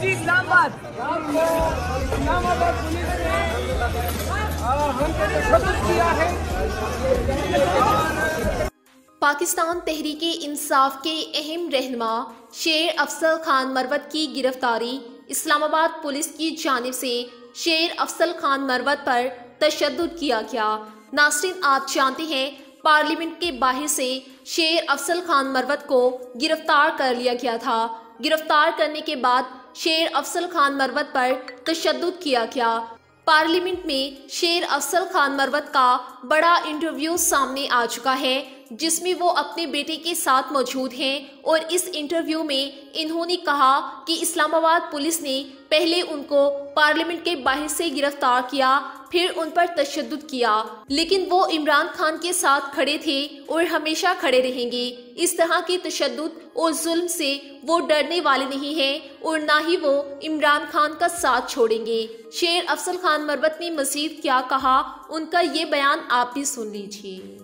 जी Islamabad police ने हम पे तशद्दुद किया है। पाकिस्तान तहरीके इंसाफ के अहम रहनुमा शेर अफजल खान मरवत की गिरफ्तारी। इस्लामाबाद पुलिस की जानिब से शेर अफजल खान मरवत पर तशद्दुद किया गया। नाज़रीन, आप जानते हैं पार्लियामेंट के बाहर से शेर अफजल खान मरवत को गिरफ्तार कर लिया गया था। गिरफ्तार करने के बाद शेर अफजल खान मरवत पर तशद्दुद किया गया। पार्लियामेंट में शेर अफजल खान मरवत का बड़ा इंटरव्यू सामने आ चुका है, जिसमें वो अपने बेटे के साथ मौजूद हैं और इस इंटरव्यू में इन्होंने कहा कि इस्लामाबाद पुलिस ने पहले उनको पार्लियामेंट के बाहर से गिरफ्तार किया, फिर उन पर तशद्दुद किया, लेकिन वो इमरान खान के साथ खड़े थे और हमेशा खड़े रहेंगे। इस तरह की तशद्दुद और जुल्म से वो डरने वाले नहीं हैं और ना ही वो इमरान खान का साथ छोड़ेंगे। शेर अफजल खान मरवत ने मजीद क्या कहा, उनका ये बयान आप भी सुन लीजिए।